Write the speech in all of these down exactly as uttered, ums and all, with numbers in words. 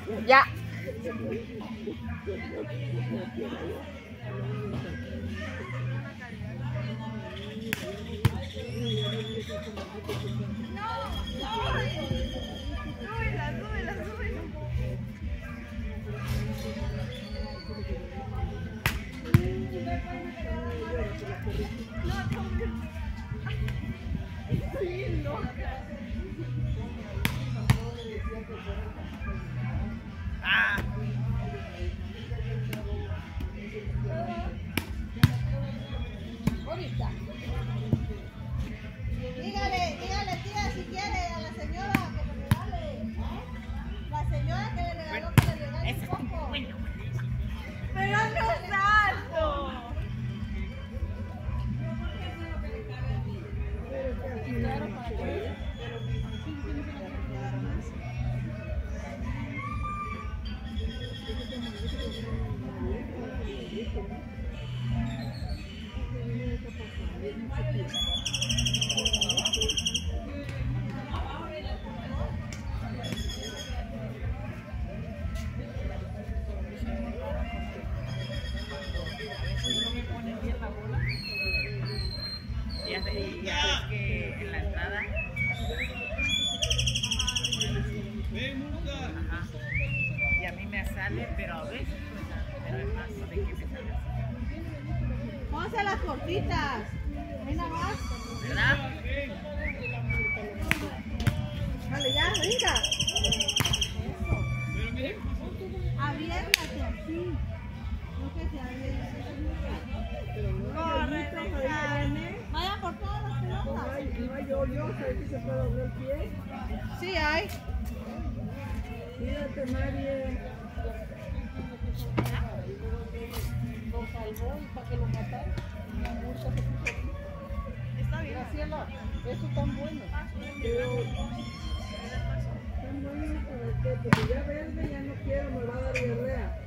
Ya. Ah. Bonita. Dígale, dígale tía si quiere a la señora que le regale. La señora que le regaló que le regale un poco. Pero no es alto. Ya sé, ya ves que en la entrada. Ajá. Y a mí me sale, pero a veces, pues, pero es más de que me sale así. Pónganse las cortitas. Venga más. ¿Verdad? Dale, ya, venga. Aviéntate así. No que se aviente. Corre, Jaime. Vaya por todas las pelotas. No hay hoyo, ¿sabes que se puede doblar el pie? Sí hay. Cuídate, María. Lo salvó y para que lo matara. La multa se puso aquí. Está bien. Graciela, eso tan bueno. Pero, tan bueno para qué, porque ya verde ya no quiero, me va a dar diarrea.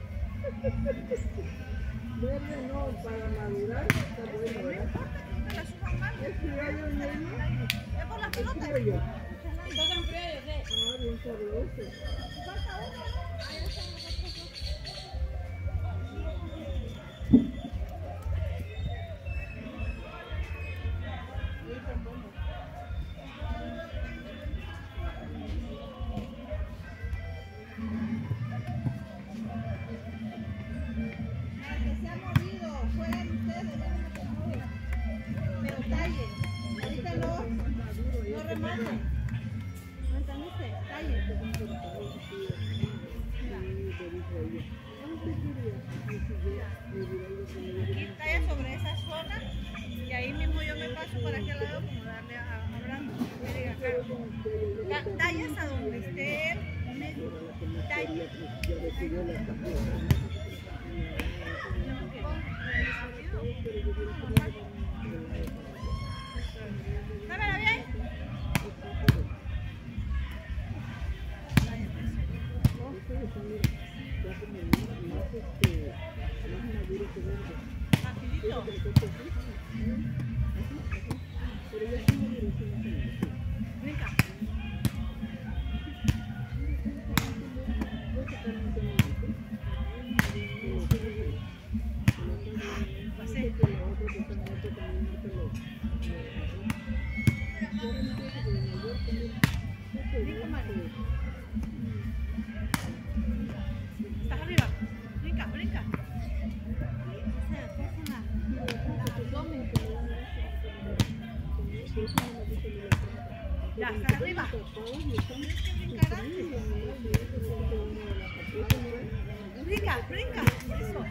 Verde no, para madurar está bueno, ¿verdad? ¿Es criollo el mismo? Es por las pelotas. Es criollo. Tocan criollos, ¿eh? Ah, bien sabroso. Falta uno, ¿no? Talla sobre esa zona y ahí mismo yo me paso para aquel lado como darle a, hablando. Tallas a donde esté él, talla. ¿Sábela bien? Rapidito. Venga. Pasé. Venga, María. Estás arriba. Brinca, brinca. Ya, estás arriba. Tienes que brincar antes. Brinca, brinca. Eso.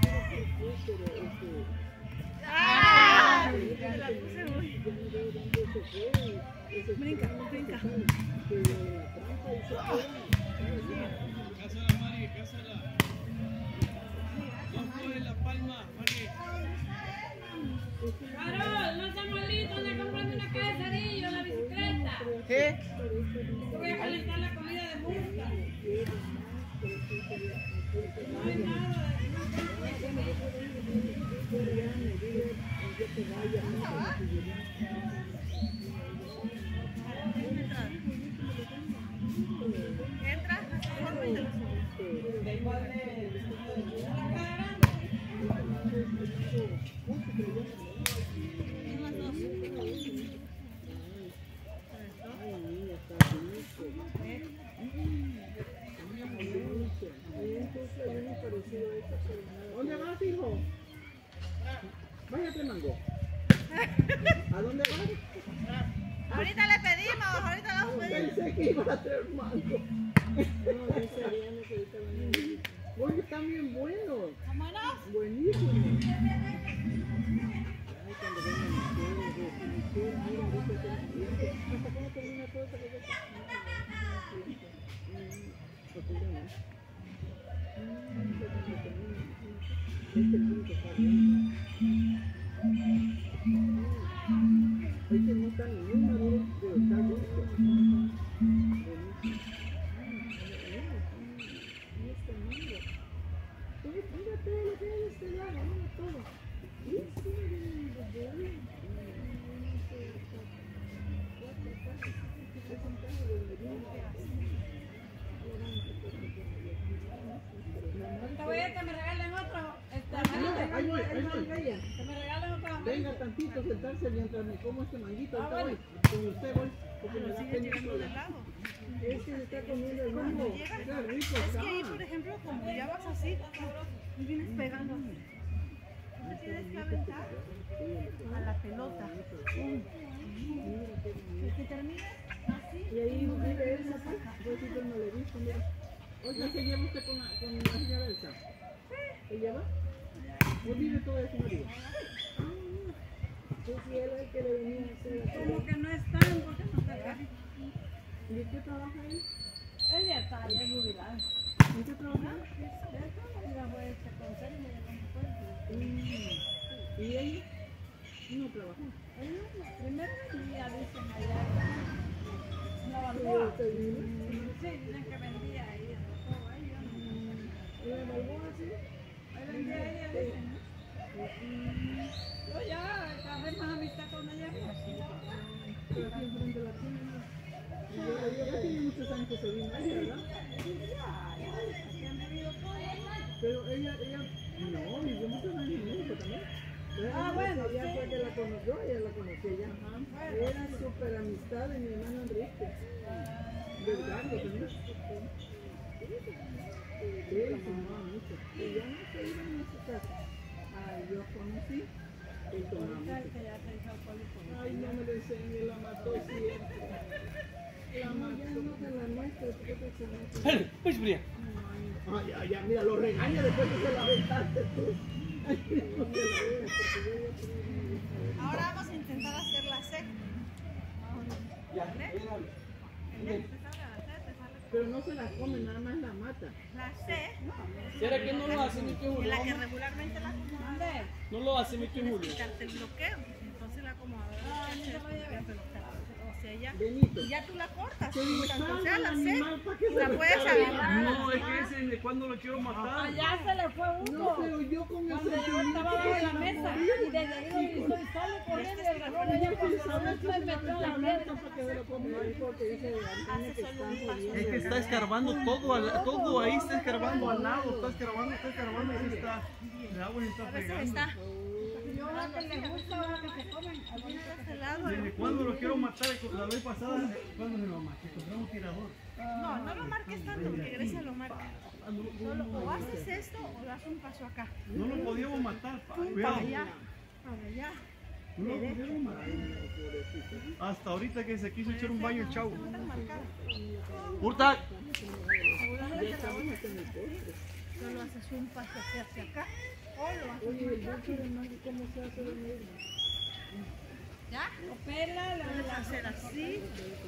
¡Ah! Te la puse muy. Brinca, brinca. Cásala, Mari, cásala. No coge la palma, Mari. Carol, no estamos listos, anda comprando una caja de cerillos en la bicicleta. ¿Qué? Voy a calentar la comida de murta. No hay nada. Entra, forma y te lo sube. Este punto está bien. Este no está ni muy maduro, pero está bonito. Y este mango. Mira, mira todo lo que hay de este lado, mira todo. Y este lindo, bonito. Te voy a que me regalen otro. Este, Ahí voy, ahí voy. que me regalen otro. Venga tantito a sentarse mientras me como este manguito. Ahorita voy. Con usted voy. Porque me da pena sola. Es que se está comiendo el mango. Está rico, Es está. que ahí, por ejemplo, como ya vas así, y vienes pegando así. Te tienes que aventar a la pelota. Es que terminas así. Y ahí vive Elsa, pues. Yo sí que no le he visto, mira. Oiga, ¿se lleva usted con la, con la señora Elsa? ¿Se lleva? ¿O vive todo eso, María? Ah, sí, sí, él es el que le venía a hacer la Como que no están, porque no está acá. ¿Y en qué trabaja él? Él ya está, ya es jubilado. ¿En qué trabaja? Ya fue este consejo, ya no fue. Mm. ¿Y ella? No trabajó. Primero vendía, dicen allá. En la Balboa. ¿Usted vive? Sí, dicen que vendía ahí. En la Balboa, ahí yo no. ¿En la Balboa, sí? Ahí vendía ella, dicen. Yo ya agarré más amistad con ella. Pero aquí enfrente de la tienda. Ella ya tiene muchos años que se vino ahí, ¿verdad? Pero ella, ella, no, vivió muchos años en México también. Ah, bueno, ella sí. fue que la conoció, ella la conoció ya. Era súper amistad de mi hermano Enrique. Del Gardo también. Él tomaba mucho. Y ya no se iba a su casa. Ay, yo conocí. Él tomaba mucho. Que ya se hizo alcohólico. Ay, no me lo enseñe, la mató siempre. La mató. Ya no se la muestra, porque se la Pues, Bria. Ah, ya, ya, mira, lo regaña después que se la aventaste tú. Ay, no se la veas, porque yo ya tengo. Ahora vamos a intentar hacer la C. Pero no se la come, nada más la mata. La C ¿Será que no lo hace mi tío es Julio? la que regularmente la acomodamos. No lo hace mi tío Tienes que Julio. quitarte el bloqueo. Entonces la acomodadora de leche es la pelota. O sea, ya, Benito. y ya tú la cortas. Que digo, Tanto sea salva la el C, animal para que se la lo puedes cargue. agarrar. No, es que ese de cuando lo quiero matar. Allá se le fue No, uno. pero yo con Cuando ese yo estaba abajo de la mesa y desde ahí lo hizo y sale corriendo y agarró allá cuando lo metió y metió en la mierda. para que se lo coma, porque dice Antonio que están jodiendo. Es que está escarbando todo, al- todo ahí está escarbando al lado, está escarbando, está escarbando y está, el agua se está A veces pegando. está. Yo a que le gusta ahora que se comen. De este lado. ¿Desde cuándo lo quiero matar? La vez pasada, ¿cuándo me lo maté? Compramos tirador. No, no lo marques tanto porque Grecia lo marca. Solo o haces esto o das un paso acá. No lo podíamos matar, pa. Pum, Cuidado. para allá. Para allá. No lo podíamos matar. Hasta ahorita que se quiso echar un baño el chavo. No están marcadas. ¡Urta! Solo haces un paso hacia, hacia acá. O lo haces Oye, muy el rápido. dulce de mango, ¿cómo se hace de medio? ¿Ya? O pela, la Puedes hacer así.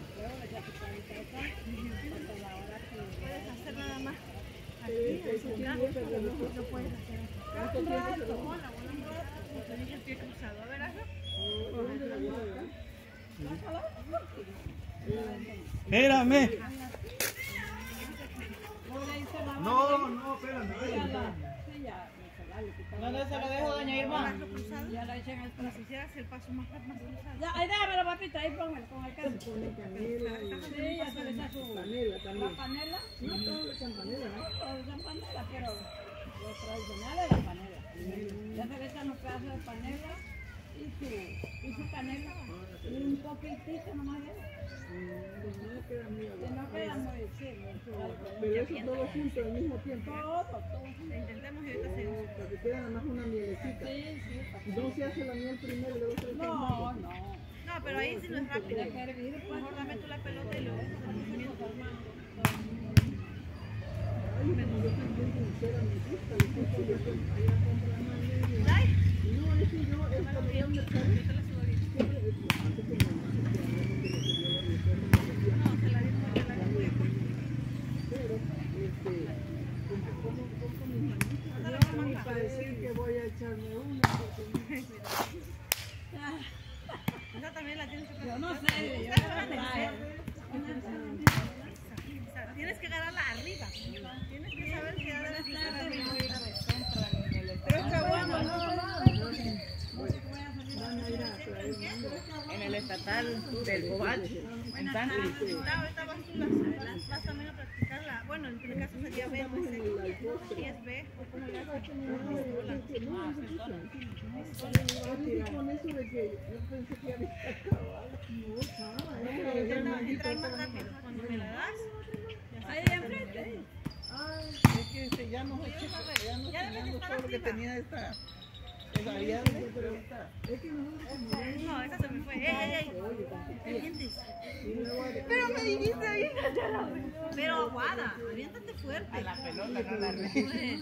Puedes hacer nada más. Aquí, así, acá. Lo puedes hacer acá. Un rato. Como la bola un rato. Como te dije, el pie cruzado. A ver, hazlo. Espérame. No, No, no, espérame. espérame. ¿Dónde se lo dejo, doña Irma? Hazlo cruzado. Ya lo echan al Como si hicieras el paso más, más cruzado. Ya, ahí déjamelo, papita, ahí póngalo con el caldo. Pone canela y Sí, ya se le echa su... panela La también. panela, No todos le echan panela, ¿no? todos usan panela, pero lo tradicional es la panela. Ya se le echan los pedazos de panela y su, y su canela. Y un poquitito nomás de eso. Pues no queda muy Que no queda muy, sí, muy suave. Pero eso todo junto al mismo tiempo. Todo, todo. Intentemos y ahorita seguimos. Para que quede nada más una mielecita. Sí, sí. No se hace la miel primero y luego se le echa el No, mango. no. No, pero ahí sí no es rápido. Tiene que hervir, pues. Mejor dame tú la pelota y luego hacemos bien. Ay, como yo también sincera, me gusta, le gusta, yo allá comprar más miel. Ay, No, es que yo, es cuando yo me salgo, yo te la subo ahorita. siempre es lo antes que mi mamá se quedaba donde lo que yo la recuerdo, me decía, No, se la di porque la cambié. pero, este, como, como, como mis manitas, Ándale, yo con mi mamá. a decir que voy a echarme una. Porque... Esa también la tienes que Yo no practicar. sé, yo Esa no la tienes que sé. hacer. O sea, tienes que agarrarla arriba. Tienes que saber que ya debes estar arriba. Pero está bueno, ¿no? van a ir a traer En el estatal del Cobach, en Santi. Ahorita ahorita vas tú las, las vas también a practicarla. Bueno, en mi caso sería B, no sé. Si es B o cómo le haces. con eso de que yo pensé que había acabado. No, estaba. Intenta entrar más rápido. Cuando me la das, Ahí enfrente. Es que este, ya nos ya nos ya debes teníamos estar todo lo que activa. tenía esta esa variable, pero ahorita Es que nosotros como no, esa se me fue. ¡Ey, ey, ey! Pendientes. pero me dijiste ahí. Pero aguada, aviéntate fuerte. a la pelota, no la red.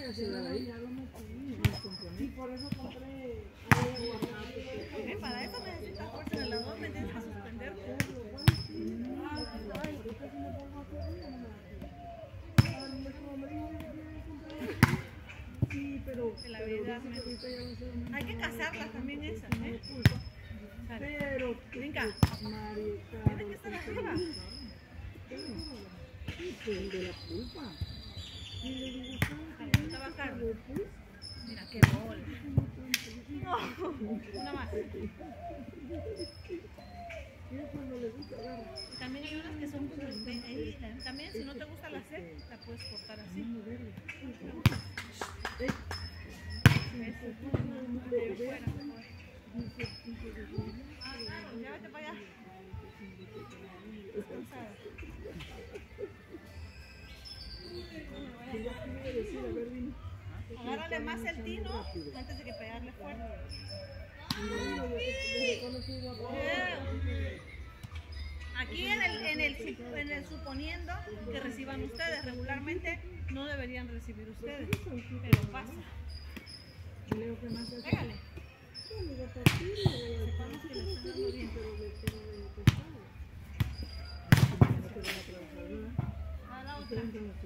Y por eso compré Eh, Para eso necesitas fuerza en el lado, me tienes que suspender. sí, pero De la vida. Hay que cazarlas también esas, ¿eh? Sale. pero Venga, María tienes que estar arriba. de la pulpa. Y le digo, Sale, ahorita va a caer. Mira qué bola. No, una más. También hay unas que son como el B. Ahí, la- también si no te gusta la C, la puedes cortar así. ¿Ves? De fuera, mejor. Ah, claro, ya vete para allá. Descansada. Agárrale más el tino antes de que pegarle fuerte. Bien. Aquí en el, en, el, sup- en el suponiendo que reciban ustedes, regularmente no deberían recibir ustedes, pero pasa. Pégale. Sepamos que le están dando bien. A la otra.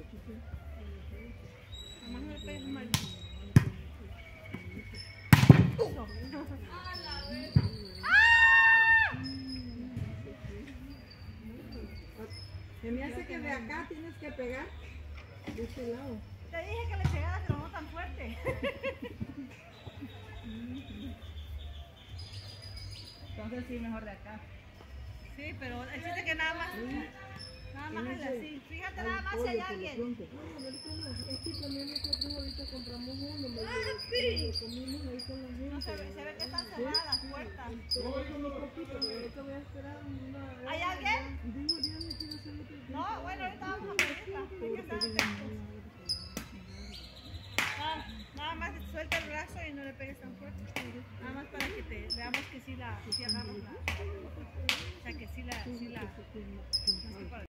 Nomás no le pegues mal. Eso. Se me hace que de acá tienes que pegar de este lado. Te dije que le pegaras, pero no tan fuerte. Entonces sí, mejor de acá. Sí, pero el chiste es que nada más, nada más es así. Fíjate nada más si hay alguien. Es que también nosotros ahorita compramos uno, me lo comimos ahí con la No gente. se ve, se ve que están cerradas puertas. Pero eso no poquito, pero ahorita voy a esperar una... ¿Hay alguien? Digo, ya no quiero hacer otro tiempo. No, bueno, ahorita vamos a pedirla. Hay que estar atentos. Nada, nada más suelta el brazo y no le pegues tan fuerte. Nada más para que te veamos que sí la, que sí agarras la, o sea que sí la, sí la,